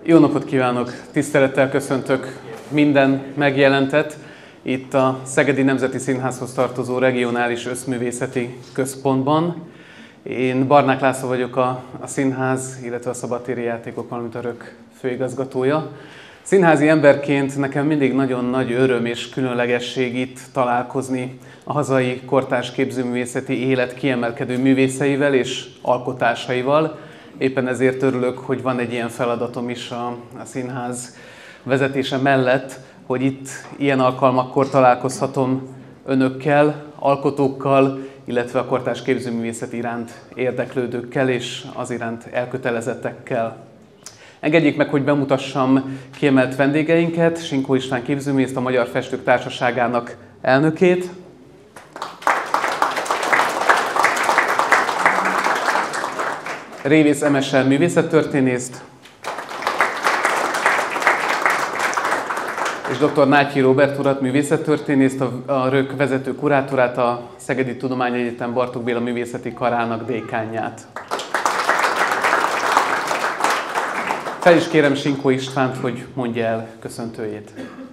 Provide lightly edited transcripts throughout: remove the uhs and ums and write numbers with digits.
Jó napot kívánok! Tisztelettel köszöntök minden megjelentet itt a Szegedi Nemzeti Színházhoz tartozó Regionális Összművészeti Központban. Én Barnák László vagyok a színház, illetve a szabadtéri játékok, valamint a RÖK főigazgatója. Színházi emberként nekem mindig nagyon nagy öröm és különlegesség itt találkozni a hazai kortárs képzőművészeti élet kiemelkedő művészeivel és alkotásaival. Éppen ezért örülök, hogy van egy ilyen feladatom is a színház vezetése mellett, hogy itt ilyen alkalmakkor találkozhatom önökkel, alkotókkal, illetve a kortárs képzőművészet iránt érdeklődőkkel és az iránt elkötelezettekkel. Engedjék meg, hogy bemutassam kiemelt vendégeinket, Sinkó István képzőművészt, a Magyar Festők Társaságának elnökét, Révész Emese művészettörténészt, és dr. Nátyi Róbert urat, művészettörténészt, a RÖK vezető kurátorát, a Szegedi Tudományegyetem Bartók Béla Művészeti Karának dékánját. Fel is kérem Sinkó Istvánt, hogy mondja el köszöntőjét.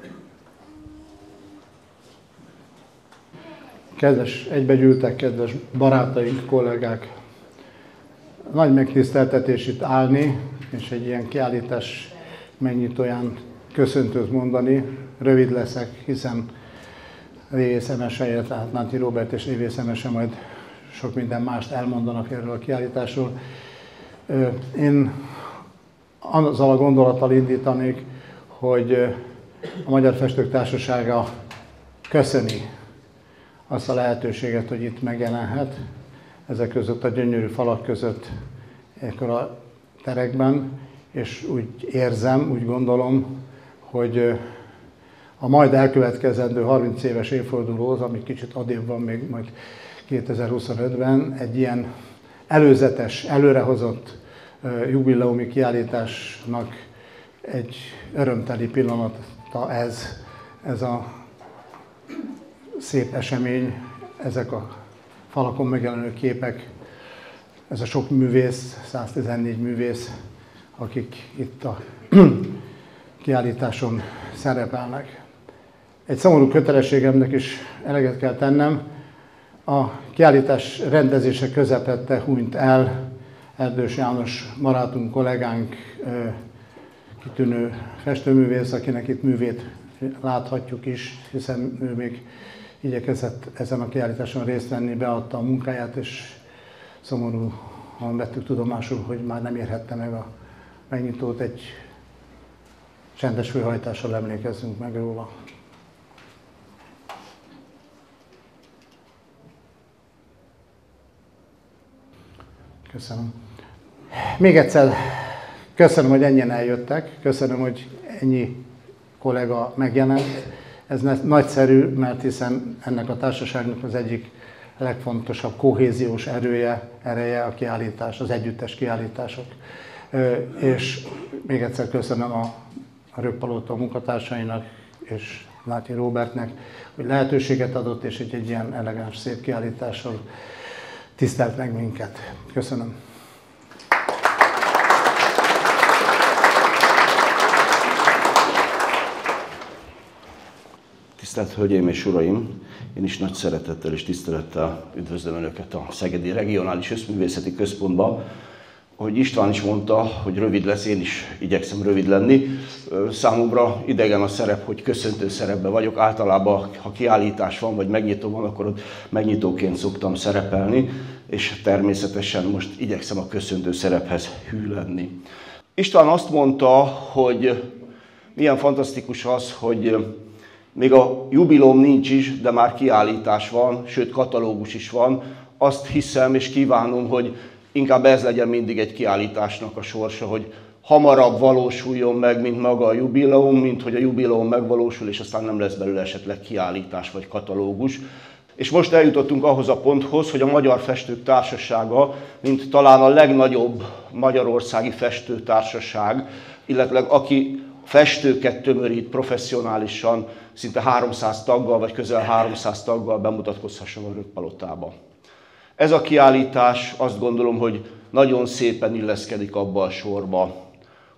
Kedves egybegyűltek, kedves barátaink, kollégák! Nagy megtiszteltetés itt állni, és egy ilyen kiállítás megnyitóján köszöntőt mondani. Rövid leszek, hiszen Révész Emese, tehát Nátyi Róbert és Révész Emese majd sok minden mást elmondanak erről a kiállításról. Én azzal a gondolattal indítanék, hogy a Magyar Festők Társasága köszöni azt a lehetőséget, hogy itt megjelenhet, ezek között a gyönyörű falak között, ekkor a terekben, és úgy érzem, úgy gondolom, hogy a majd elkövetkezendő 30 éves évfordulóhoz, ami kicsit adébb van még majd 2025-ben, egy ilyen előzetes, előrehozott jubileumi kiállításnak egy örömteli pillanata ez a szép esemény, ezek a falakon megjelenő képek, ez a sok művész, 114 művész, akik itt a kiállításon szerepelnek. Egy szomorú kötelességemnek is eleget kell tennem. A kiállítás rendezése közepette hunyt el Erdős János barátunk, kollégánk, kitűnő festőművész, akinek itt művét láthatjuk is, hiszen ő még igyekezett ezen a kiállításon részt venni, beadta a munkáját, és szomorúan vettük tudomásul, hogy már nem érhette meg a megnyitót. Egy csendes főhajtással emlékezzünk meg róla. Köszönöm. Még egyszer köszönöm, hogy ennyien eljöttek, köszönöm, hogy ennyi kollega megjelent. Ez nagyszerű, mert hiszen ennek a társaságnak az egyik legfontosabb kohéziós ereje a kiállítás, az együttes kiállítások. És még egyszer köszönöm a RÖK Palota munkatársainak és Nátyi Róbertnek, hogy lehetőséget adott, és egy ilyen elegáns, szép kiállítással tisztelt meg minket. Köszönöm. Tisztelt Hölgyeim és Uraim! Én is nagy szeretettel és tisztelettel üdvözlöm Önöket a Szegedi Regionális Összművészeti Központba. Ahogy István is mondta, hogy rövid lesz, én is igyekszem rövid lenni. Számomra idegen a szerep, hogy köszöntő szerepben vagyok. Általában, ha kiállítás van, vagy megnyitó van, akkor ott megnyitóként szoktam szerepelni, és természetesen most igyekszem a köszöntő szerephez hű lenni. István azt mondta, hogy milyen fantasztikus az, hogy még a jubileum nincs is, de már kiállítás van, sőt katalógus is van. Azt hiszem és kívánom, hogy inkább ez legyen mindig egy kiállításnak a sorsa, hogy hamarabb valósuljon meg, mint maga a jubileum, mint hogy a jubileum megvalósul, és aztán nem lesz belőle esetleg kiállítás vagy katalógus. És most eljutottunk ahhoz a ponthoz, hogy a Magyar Festők Társasága, mint talán a legnagyobb magyarországi festőtársaság, illetve aki festőket tömörít professzionálisan, szinte 300 taggal, vagy közel 300 taggal bemutatkozhasson a RÖK Palotába. Ez a kiállítás azt gondolom, hogy nagyon szépen illeszkedik abba a sorba,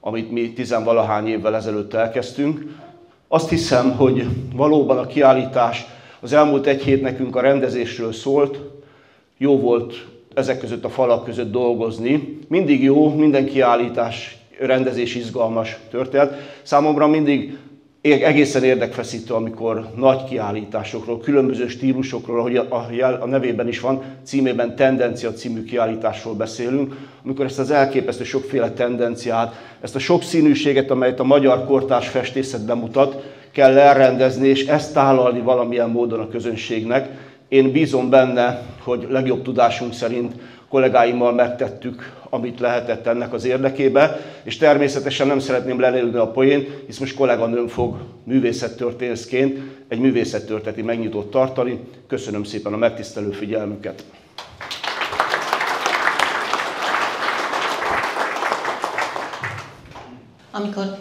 amit mi tizenvalahány évvel ezelőtt elkezdtünk. Azt hiszem, hogy valóban a kiállítás az elmúlt egy hét nekünk a rendezésről szólt. Jó volt ezek között a falak között dolgozni. Mindig jó, minden kiállítás, rendezés izgalmas történet. Számomra mindig egészen érdekfeszítő, amikor nagy kiállításokról, különböző stílusokról, ahogy a nevében is van, címében Tendencia című kiállításról beszélünk, amikor ezt az elképesztő sokféle tendenciát, ezt a sokszínűséget, amelyet a magyar kortárs festészet bemutat, kell elrendezni, és ezt tálalni valamilyen módon a közönségnek. Én bízom benne, hogy legjobb tudásunk szerint kollégáimmal megtettük, amit lehetett ennek az érdekébe, és természetesen nem szeretném lelőni a poént, hisz most kolléganőm fog művészettörténészként egy művészettörténeti megnyitót tartani. Köszönöm szépen a megtisztelő figyelmüket! Amikor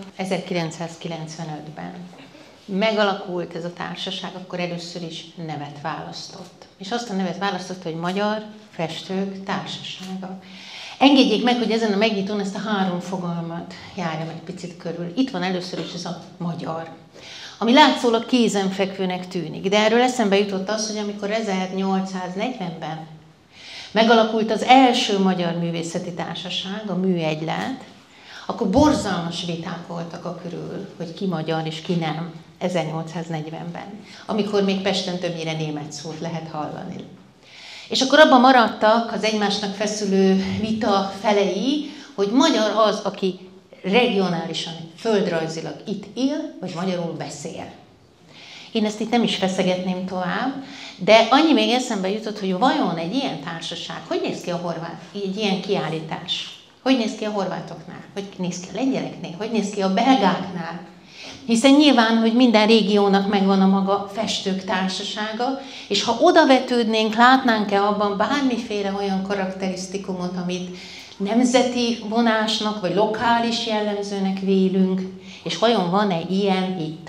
1995-ben megalakult ez a társaság, akkor először is nevet választott. És azt a nevet választott, hogy Magyar Festők Társasága. Engedjék meg, hogy ezen a megnyitón ezt a három fogalmat járjam egy picit körül. Itt van először is ez a magyar, ami látszólag kézenfekvőnek tűnik. De erről eszembe jutott az, hogy amikor 1840-ben megalakult az első Magyar Művészeti Társaság, a Műegylet, akkor borzalmas viták voltak a körül, hogy ki magyar és ki nem 1840-ben, amikor még Pesten többnyire német szót lehet hallani. És akkor abban maradtak az egymásnak feszülő vita felei, hogy magyar az, aki regionálisan, földrajzilag itt él, vagy magyarul beszél. Én ezt itt nem is feszegetném tovább, de annyi még eszembe jutott, hogy vajon egy ilyen társaság, hogy néz ki a horvát, egy ilyen kiállítás? Hogy néz ki a horvátoknál? Hogy néz ki a lengyeleknél? Hogy néz ki a belgáknál? Hiszen nyilván, hogy minden régiónak megvan a maga festők társasága, és ha oda vetődnénk, látnánk-e abban bármiféle olyan karakterisztikumot, amit nemzeti vonásnak, vagy lokális jellemzőnek vélünk, és vajon van-e ilyen itt?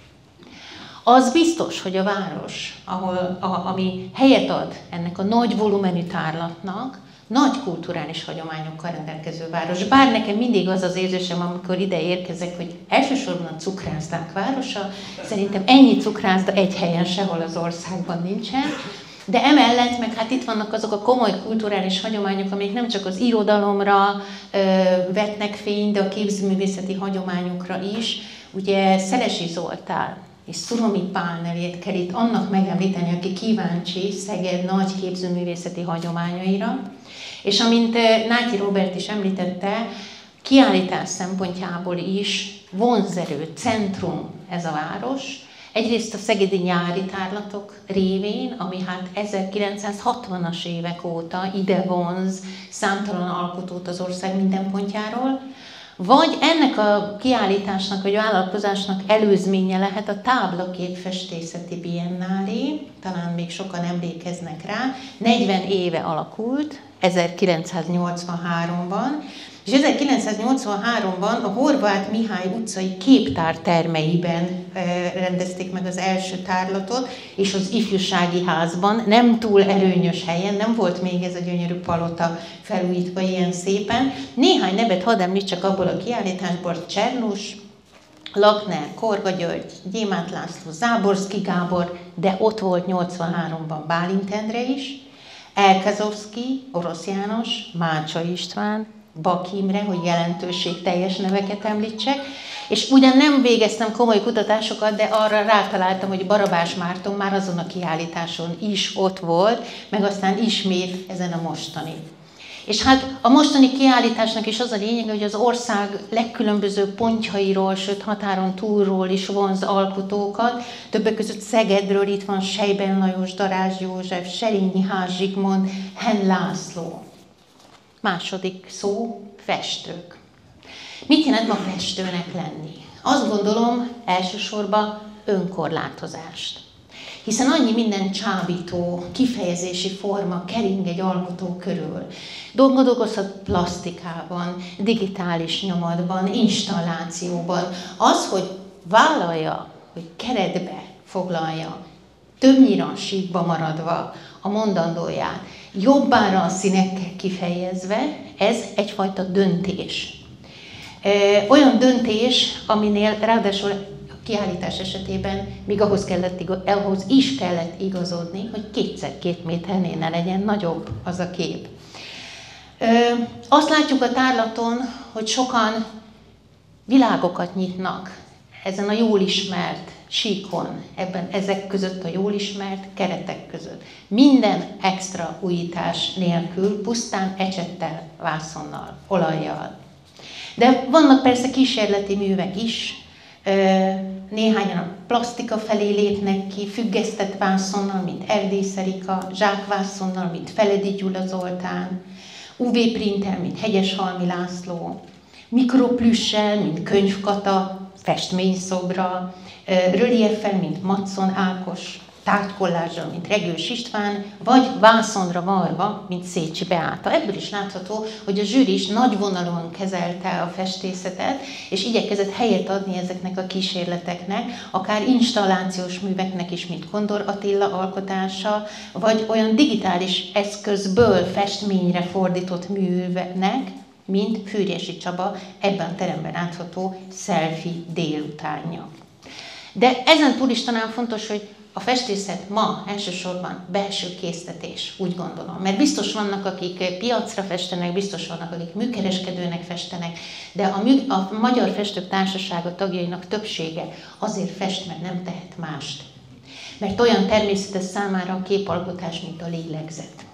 Az biztos, hogy a város, ami helyet ad ennek a nagy volumenű tárlatnak, nagy kulturális hagyományokkal rendelkező város. Bár nekem mindig az az érzésem, amikor ide érkezek, hogy elsősorban a cukrászdák városa, szerintem ennyi cukrászda egy helyen sehol az országban nincsen, de emellett meg hát itt vannak azok a komoly kulturális hagyományok, amik nem csak az irodalomra vetnek fényt, de a képzőművészeti hagyományokra is. Ugye Szelesi Zoltán és Szuromi Pál kell itt annak megemlíteni, aki kíváncsi Szeged nagy képzőművészeti hagyományaira. És amint Náti Róbert is említette, kiállítás szempontjából is vonzerő, centrum ez a város. Egyrészt a szegedi nyári tárlatok révén, ami hát 1960-as évek óta ide vonz számtalan alkotót az ország minden pontjáról, vagy ennek a kiállításnak, vagy vállalkozásnak előzménye lehet a táblaképfestészeti biennálé, talán még sokan emlékeznek rá, 40 éve alakult, 1983-ban, és 1983-ban a Horváth Mihály utcai képtár termeiben rendezték meg az első tárlatot, és az ifjúsági házban, nem túl előnyös helyen, nem volt még ez a gyönyörű palota felújítva ilyen szépen. Néhány nevet hadd említsek abból a kiállításból: Csernus, Lakner, Korga György, Gyémánt László, Záborszky Gábor, de ott volt 83-ban Bálint Endre is, Elkezovszky, Orosz János, Mácsa István, Bak Imre, hogy jelentőségteljes neveket említsek, és ugyan nem végeztem komoly kutatásokat, de arra rátaláltam, hogy Barabás Márton már azon a kiállításon is ott volt, meg aztán ismét ezen a mostani. És hát a mostani kiállításnak is az a lényeg, hogy az ország legkülönbözőbb pontjairól, sőt határon túlról is vonz alkotókat. Többek között Szegedről itt van Sejben Lajos, Darázs József, Serényi Ház Zsigmond, Henn László. Második szó, festők. Mit jelent ma festőnek lenni? Azt gondolom elsősorban önkorlátozást. Hiszen annyi minden csábító, kifejezési forma kering egy alkotó körül. Dolgozhat plastikában, digitális nyomatban, installációban. Az, hogy vállalja, hogy keretbe foglalja, többnyire a síkba maradva a mondandóját, jobbára a színekkel kifejezve, ez egyfajta döntés. Olyan döntés, aminél ráadásul a kiállítás esetében még ahhoz is kellett igazodni, hogy 2x2 méternél ne legyen nagyobb az a kép. Azt látjuk a tárlaton, hogy sokan világokat nyitnak ezen a jól ismert síkon, ezek között a jól ismert keretek között. Minden extra újítás nélkül, pusztán ecsettel, vászonnal, olajjal. De vannak persze kísérleti művek is, néhányan a plasztika felé lépnek ki, függesztett vászonnal, mint Erdély Szerika, zsákvászonnal, mint Feledi Gyula Zoltán, UV-printtel, mint Hegyeshalmi László, mikroplüssel, mint Könyvkata, festményszobra, relieffel, mint Matson Ákos, tárgykollázsal, mint Regős István, vagy vászonra varva, mint Szécsi Beáta. Ebből is látható, hogy a zsűri is nagy vonalon kezelte a festészetet, és igyekezett helyet adni ezeknek a kísérleteknek, akár installációs műveknek is, mint Kondor Attila alkotása, vagy olyan digitális eszközből festményre fordított műveknek, mint Fűrési Csaba ebben a teremben látható selfie délutánja. De ezen túl is talán fontos, hogy a festészet ma elsősorban belső késztetés, úgy gondolom. Mert biztos vannak, akik piacra festenek, biztos vannak, akik műkereskedőnek festenek, de a Magyar Festők Társasága tagjainak többsége azért fest, mert nem tehet mást. Mert olyan természetes számára a képalkotás, mint a lélegzet.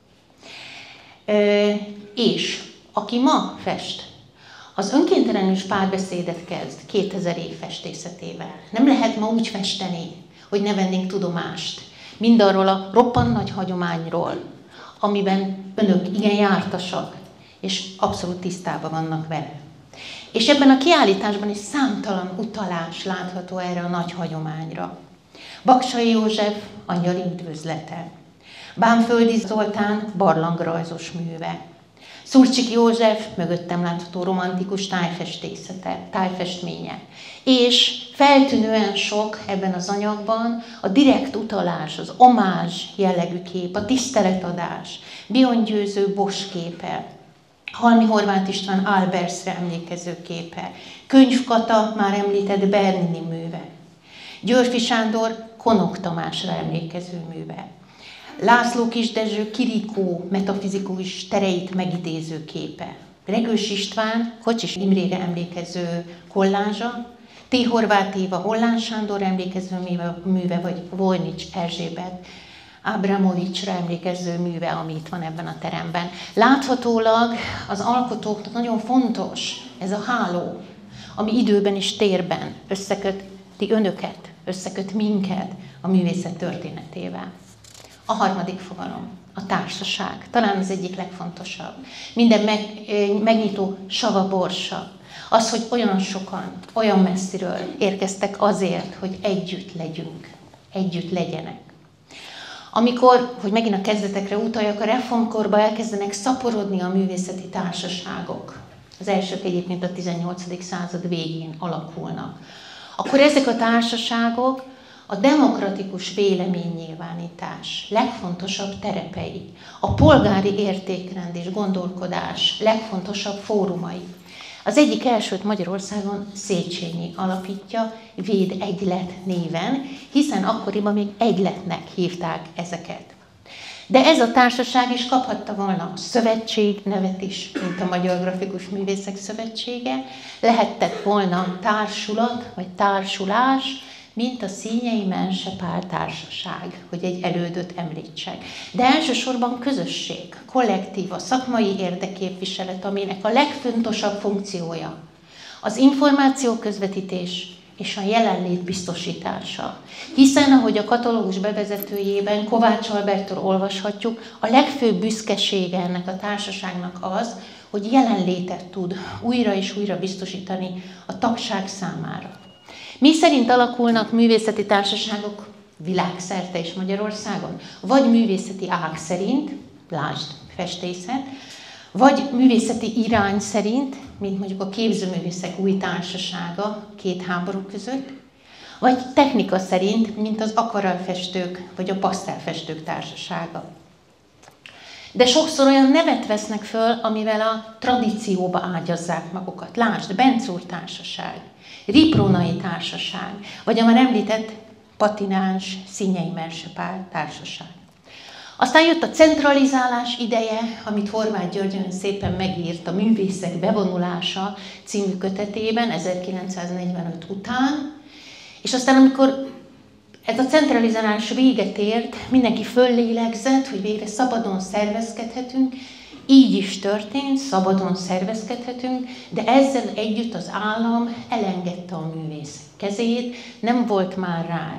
És aki ma fest, az önkéntelenül párbeszédet kezd 2000 év festészetével. Nem lehet ma úgy festeni, hogy ne vennénk tudomást mindarról a roppant nagy hagyományról, amiben önök igen jártasak, és abszolút tisztában vannak vele. És ebben a kiállításban is számtalan utalás látható erre a nagy hagyományra. Baksay József Angyali üdvözlete, Bánföldi Zoltán barlangrajzos műve, Szurcsik József mögöttem látható romantikus tájfestészete, tájfestménye. És feltűnően sok ebben az anyagban a direkt utalás, az omázs jellegű kép, a tiszteletadás, Bion Győző Bosch képe, Halmi Horváth István Albersre emlékező képe, Könyvkata már említett Bernini műve, Györfi Sándor Konok Tamásra emlékező műve, László Kisdezső Kirikó metafizikus tereit megidéző képe, Regős István Kocsis Imrére emlékező kollázsa, T. Horváth Éva Hollán Sándor emlékező műve, vagy Vojnics Erzsébet Ábramovicsra emlékező műve, ami itt van ebben a teremben. Láthatólag az alkotóknak nagyon fontos ez a háló, ami időben és térben összeköti önöket, összeköt minket a művészet történetével. A harmadik fogalom, a társaság, talán az egyik legfontosabb. Minden megnyitó savaborsa. Az, hogy olyan sokan, olyan messziről érkeztek azért, hogy együtt legyünk, együtt legyenek. Amikor, hogy megint a kezdetekre utaljak, a reformkorban elkezdenek szaporodni a művészeti társaságok. Az elsők egyébként a 18. század végén alakulnak. Akkor ezek a társaságok a demokratikus véleménynyilvánítás legfontosabb terepei, a polgári értékrend és gondolkodás legfontosabb fórumai. Az egyik elsőt Magyarországon Széchenyi alapítja, Véd Egylet néven, hiszen akkoriban még egyletnek hívták ezeket. De ez a társaság is kaphatta volna a szövetség nevet is, mint a Magyar Grafikus Művészek Szövetsége, lehetett volna társulat vagy társulás, mint a Színyei Mensepál Társaság, hogy egy elődöt említsek. De elsősorban közösség, kollektív, a szakmai érdekképviselet, aminek a legfontosabb funkciója az információ közvetítés és a jelenlét biztosítása. Hiszen, ahogy a katalógus bevezetőjében Kovács Alberttől olvashatjuk, a legfőbb büszkesége ennek a társaságnak az, hogy jelenlétet tud újra és újra biztosítani a tagság számára. Mi szerint alakulnak művészeti társaságok világszerte és Magyarországon? Vagy művészeti ág szerint, lásd festészet, vagy művészeti irány szerint, mint mondjuk a Képzőművészek Új Társasága 2 háború között, vagy technika szerint, mint az akvarellfestők vagy a pasztelfestők társasága. De sokszor olyan nevet vesznek föl, amivel a tradícióba ágyazzák magukat. Lásd, Bencúr társaság, Riprónai társaság, vagy a már említett patináns Színyei Mersepál társaság. Aztán jött a centralizálás ideje, amit Horváth György olyan szépen megírt a Művészek bevonulása című kötetében 1945 után, és aztán amikor ez a centralizálás véget ért, mindenki föllélegzett, hogy végre szabadon szervezkedhetünk, így is történt, szabadon szervezkedhetünk, de ezzel együtt az állam elengedte a művészek kezét, nem volt már rá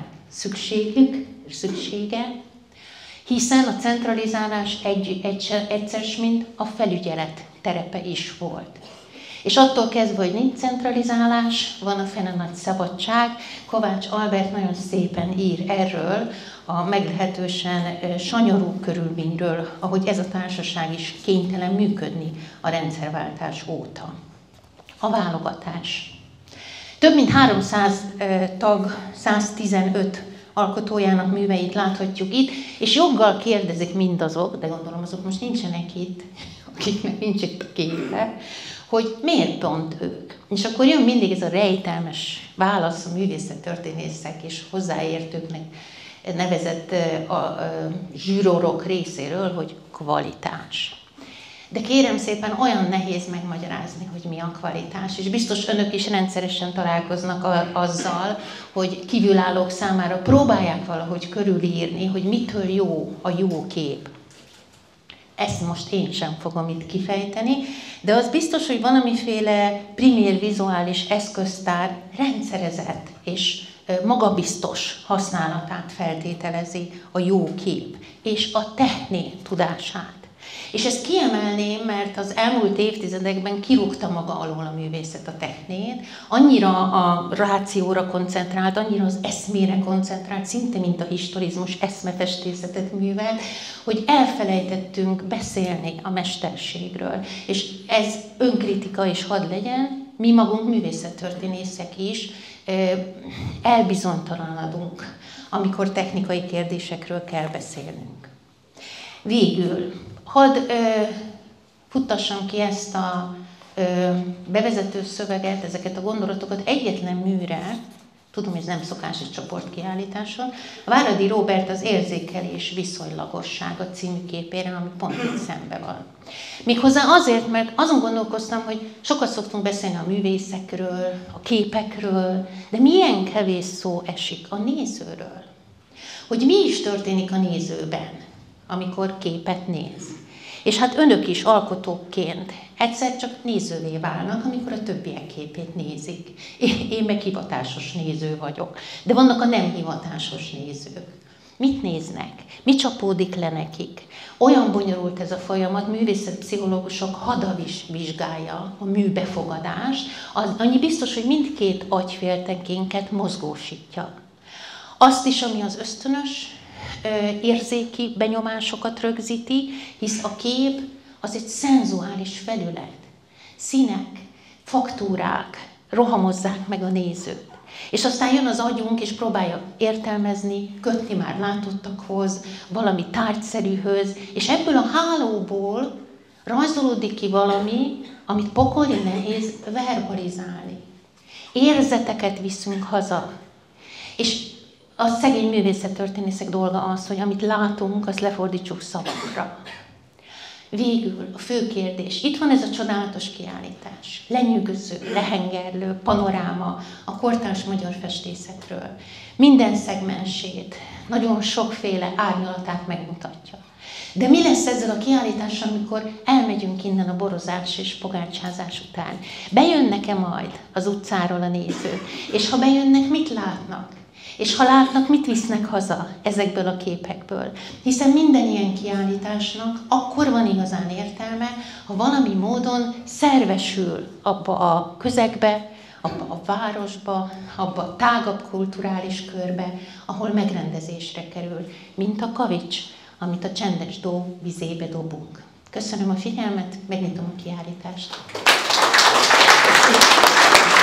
szüksége, hiszen a centralizálás egyszer mint a felügyelet terepe is volt. És attól kezdve, hogy nincs centralizálás, van a fene nagy szabadság. Kovács Albert nagyon szépen ír erről a meglehetősen sanyarú körülményről, ahogy ez a társaság is kénytelen működni a rendszerváltás óta. A válogatás. Több mint 300 tag, 115 alkotójának műveit láthatjuk itt, és joggal kérdezik mindazok, de gondolom azok most nincsenek itt, akiknek nincs itt a képe, hogy miért pont ők. És akkor jön mindig ez a rejtelmes válasz a művészettörténészek és hozzáértőknek nevezett a zsűrorok részéről, hogy kvalitás. De kérem szépen, olyan nehéz megmagyarázni, hogy mi a kvalitás, és biztos önök is rendszeresen találkoznak azzal, hogy kívülállók számára próbálják valahogy körülírni, hogy mitől jó a jó kép. Ezt most én sem fogom itt kifejteni, de az biztos, hogy valamiféle primér vizuális eszköztár rendszerezett és magabiztos használatát feltételezi a jó kép és a techné tudását. És ezt kiemelném, mert az elmúlt évtizedekben kirúgta maga alól a művészet a technét, annyira a rációra koncentrált, annyira az eszmére koncentrált, szinte mint a historizmus eszmefestészetet művelt, hogy elfelejtettünk beszélni a mesterségről. És ez önkritika is hadd legyen, mi magunk művészettörténészek is elbizonytalanodunk, amikor technikai kérdésekről kell beszélnünk. Végül, hadd futtassam ki ezt a bevezető szöveget, ezeket a gondolatokat egyetlen műre, tudom, hogy ez nem szokásos csoportkiállításon, a Váradi Róbert az Érzékelés viszonylagossága című képére, ami pont itt szembe van. Méghozzá azért, mert azon gondolkoztam, hogy sokat szoktunk beszélni a művészekről, a képekről, de milyen kevés szó esik a nézőről. Hogy mi is történik a nézőben, amikor képet néz. És hát önök is alkotóként egyszer csak nézővé válnak, amikor a többiek képét nézik. Én meg hivatásos néző vagyok. De vannak a nem hivatásos nézők. Mit néznek? Mi csapódik le nekik? Olyan bonyolult ez a folyamat, művészetpszichológusok hada is vizsgálja a műbefogadást. Annyi biztos, hogy mindkét agyféltekénket mozgósítja. Azt is, ami az ösztönös, érzéki benyomásokat rögzíti, hisz a kép az egy szenzuális felület. Színek, faktúrák rohamozzák meg a nézőt. És aztán jön az agyunk, és próbálja értelmezni, kötni már látottakhoz, valami tárgyszerűhöz, és ebből a hálóból rajzolódik ki valami, amit pokoli nehéz verbalizálni. Érzeteket viszünk haza. És a szegény művészettörténészek dolga az, hogy amit látunk, azt lefordítsuk szavakra. Végül a fő kérdés. Itt van ez a csodálatos kiállítás. Lenyűgöző, lehengerlő panoráma a kortárs magyar festészetről. Minden szegmensét, nagyon sokféle árnyalatát megmutatja. De mi lesz ezzel a kiállítással, amikor elmegyünk innen a borozás és pogácsázás után? Bejönnek-e majd az utcáról a nézők? És ha bejönnek, mit látnak? És ha látnak, mit visznek haza ezekből a képekből? Hiszen minden ilyen kiállításnak akkor van igazán értelme, ha valami módon szervesül abba a közegbe, abba a városba, abba a tágabb kulturális körbe, ahol megrendezésre kerül, mint a kavics, amit a csendes dó vizébe dobunk. Köszönöm a figyelmet, megnyitom a kiállítást.